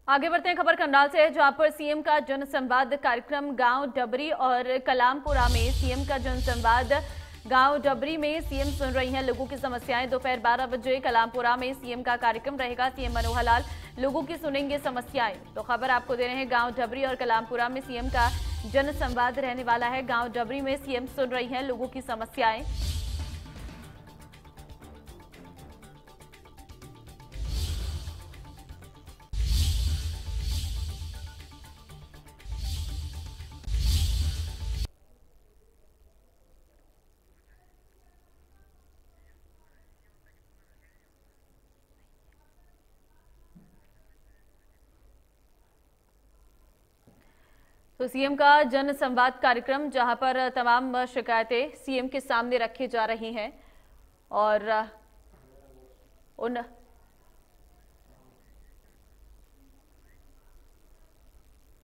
आगे बढ़ते हैं खबर करनाल से, जहां पर सीएम का जनसंवाद कार्यक्रम गांव डबरी और कलामपुरा में सीएम का जनसंवाद। गांव डबरी में सीएम सुन रही हैं लोगों की समस्याएं। दोपहर 12 बजे कलामपुरा में सीएम का कार्यक्रम रहेगा। सीएम मनोहर लाल लोगों की सुनेंगे समस्याएं। तो खबर आपको दे रहे हैं, गांव डबरी और कलामपुरा में सीएम का जनसंवाद रहने वाला है। गांव डबरी में सीएम सुन रही हैं लोगों की समस्याएं। तो सीएम का जन संवाद कार्यक्रम, जहां पर तमाम शिकायतें सीएम के सामने रखी जा रही हैं और उन